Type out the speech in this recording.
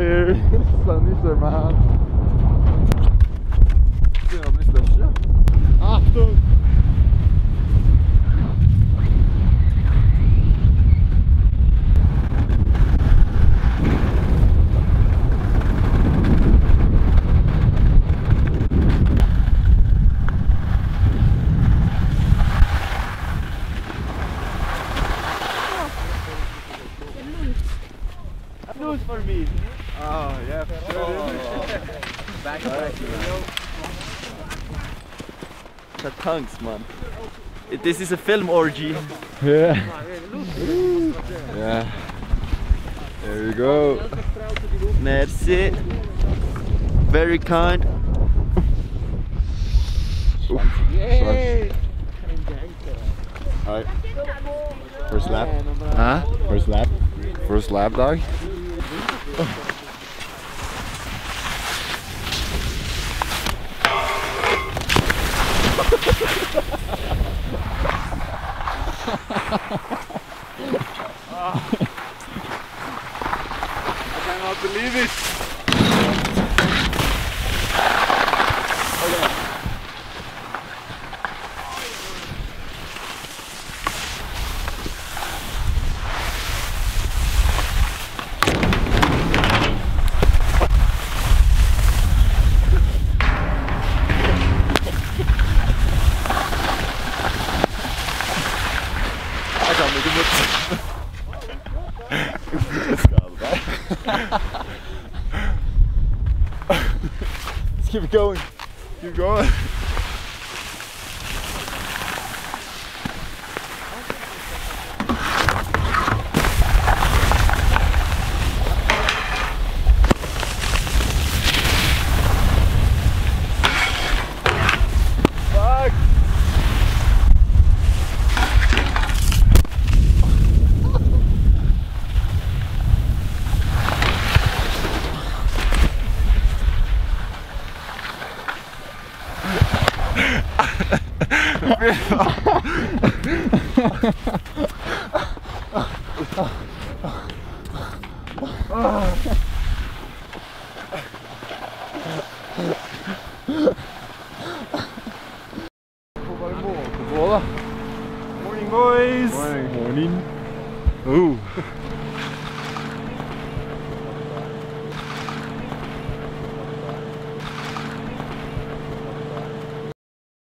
here. Sun is there, man. Begynner å bli større. Achtung! News for me. Oh, yeah, sure. Back to back. The tongues, man. This is a film orgy. Yeah. Yeah. There we go. Merci. Very kind. Yay! Alright. First lap. Huh? First lap. First lap, dog. I cannot believe it. Okay. Let's keep it going. Keep going. Fuck. Morning, boys. Morning. Ooh.